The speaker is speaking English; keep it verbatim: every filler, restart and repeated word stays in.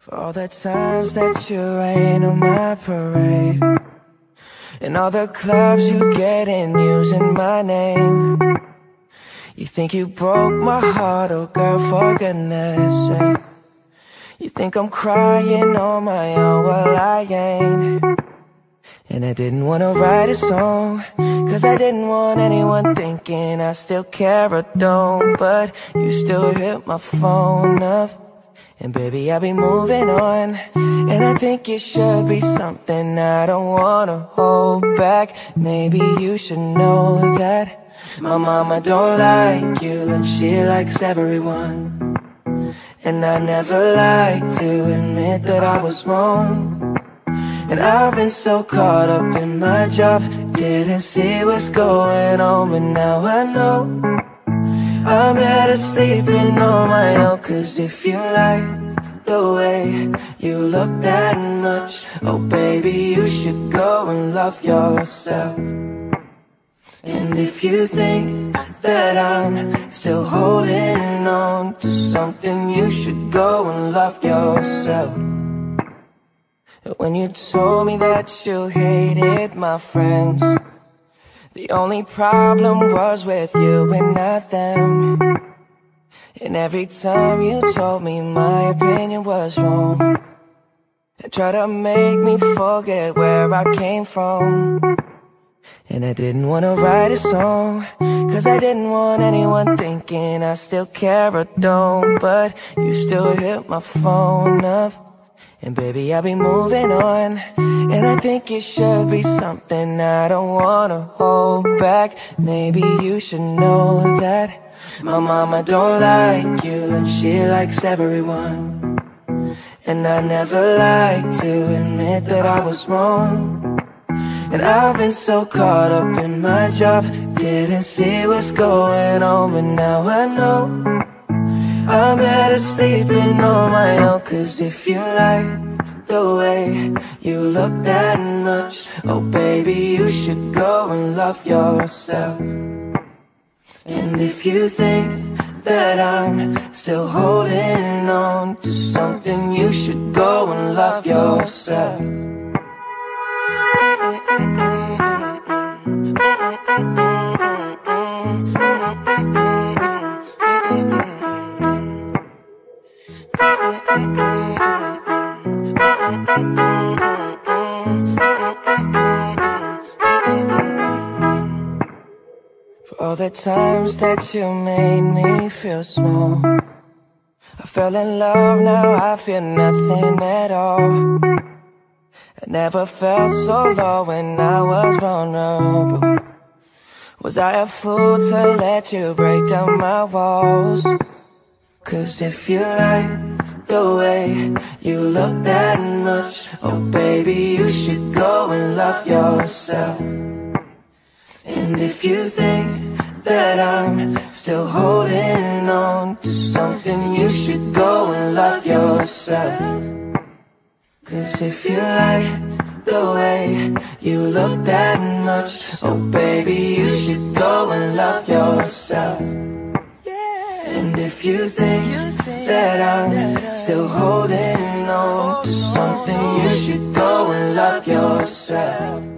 For all the times that you rain on my parade, and all the clubs you get in using my name. You think you broke my heart, oh girl, for goodness sake. You think I'm crying on my own, well I ain't. And I didn't wanna write a song, cause I didn't want anyone thinking I still care or don't. But you still hit my phone up, and baby, I'll be moving on. And I think it should be something I don't wanna hold back. Maybe you should know that my mama don't like you, and she likes everyone. And I never like to admit that I was wrong. And I've been so caught up in my job, didn't see what's going on. But now I know I'm better sleeping on my own. Cause if you like the way you look that much, oh baby, you should go and love yourself. And if you think that I'm still holding on to something, you should go and love yourself. When you told me that you hated my friends, the only problem was with you and not them. And every time you told me my opinion was wrong, and tried to make me forget where I came from. And I didn't wanna write a song, cause I didn't want anyone thinking I still care or don't. But you still hit my phone up, and baby, I'll be moving on. And I think it should be something I don't wanna hold back. Maybe you should know that my mama don't like you, and she likes everyone. And I never like to admit that I was wrong. And I've been so caught up in my job, didn't see what's going on. But now I know I'm better sleeping on my own. Cause if you like the way you look that much, oh baby, you should go and love yourself. And if you think that I'm still holding on to something, you should go and love yourself. For all the times that you made me feel small, I fell in love, now I feel nothing at all. I never felt so low when I was vulnerable. Was I a fool to let you break down my walls? Cause if you like the way you look that much, oh baby, you should go and love yourself. And if you think that I'm still holding on to something, you should go and love yourself. Cause if you like the way you look that much, oh baby, you should go and love yourself. And if you think that I'm still holding on to something, you should go and love yourself.